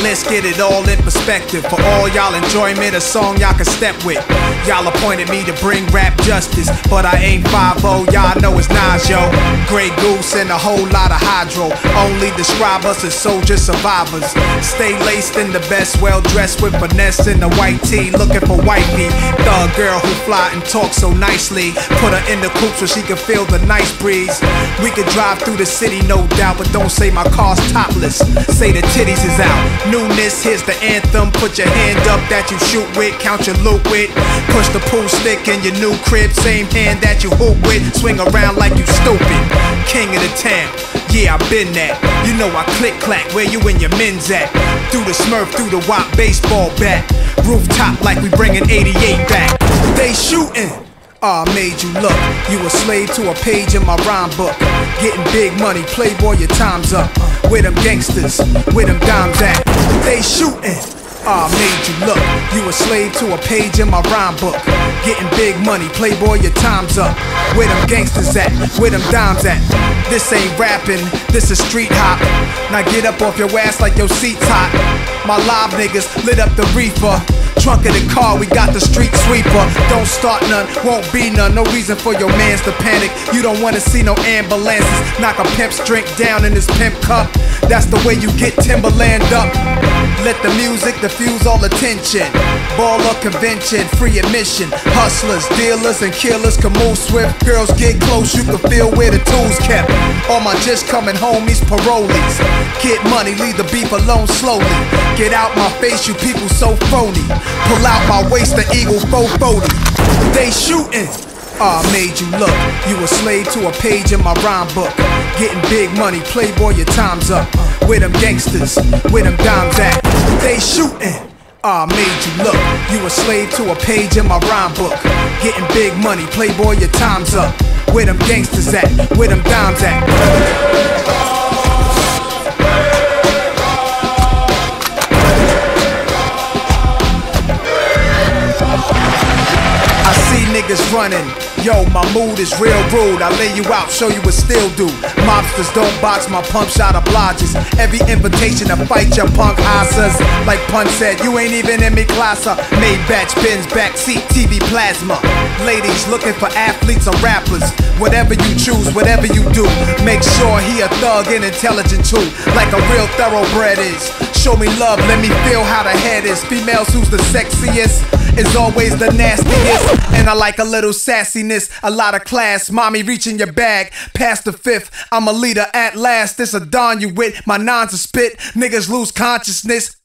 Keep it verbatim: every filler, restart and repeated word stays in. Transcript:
let's get it all in perspective. For all y'all enjoyment, a song y'all can step with. Y'all appointed me to bring rap justice, but I ain't five oh, y'all know it's Nas, yo. Grey Goose and a whole lot of hydro only describe us as soldier survivors. Stay laced in the best, well dressed with finesse in the white tee, looking for wifey. Thug girl who fly and talk so nicely. Put her in the coupe so she can feel the nice breeze. We could drive through the city, no doubt, but don't say my car's topless. Say the titties is out. Newness, here's the anthem. Put your hand up that you shoot with, count your loot with. Push the pool stick in your new crib, same hand that you hoop with. Swing around like you stupid. King of the town, yeah, I been that. You know I click clack, where you and your men's at? Through the Smurf, through the Wop baseball bat. Rooftop like we bringing eighty-eight back. They shooting. Ah, oh, made you look. You a slave to a page in my rhyme book. Getting big money, playboy, your time's up. Where them gangsters, where them dimes at? They shooting. Ah, oh, made you look. You a slave to a page in my rhyme book. Getting big money, playboy, your time's up. Where them gangsters at? Where them dimes at? This ain't rapping, this is street hop. Now get up off your ass like your seat's hot. My live niggas lit up the reefer. Trunk of the car, we got the street sweeper. Don't start none, won't be none. No reason for your mans to panic. You don't wanna see no ambulances. Knock a pimp's drink down in his pimp cup. That's the way you get Timberland up. Let the music diffuse all attention. Baller convention, free admission. Hustlers, dealers, and killers can move swift. Girls get close, you can feel where the tools kept. All my just coming homies, parolees. Get money, leave the beef alone slowly. Get out my face, you people so phony. Pull out my waist, the Eagle four forty. They shooting. Ah, oh, made you look. You a slave to a page in my rhyme book. Getting big money, playboy, your time's up. Where them gangsters, where them dimes at? They shooting. Ah, oh, made you look. You a slave to a page in my rhyme book. Getting big money, playboy, your time's up. Where them gangsters at? Where them dimes at? Niggas running, yo, my mood is real rude. I lay you out, show you what still do. Mobsters don't box, my pump shot obliges. Every invitation to fight your punk asses. Like Pun said, you ain't even in me class. Made batch bins, backseat, T V plasma. Ladies looking for athletes or rappers. Whatever you choose, whatever you do, make sure he a thug and intelligent too. Like a real thoroughbred is. Show me love, let me feel how the head is. Females who's the sexiest is always the nastiest. And I like a little sassiness, a lot of class. Mommy reaching your bag, past the fifth. I'm a leader at last. This a don you with, my nines a spit. Niggas lose consciousness.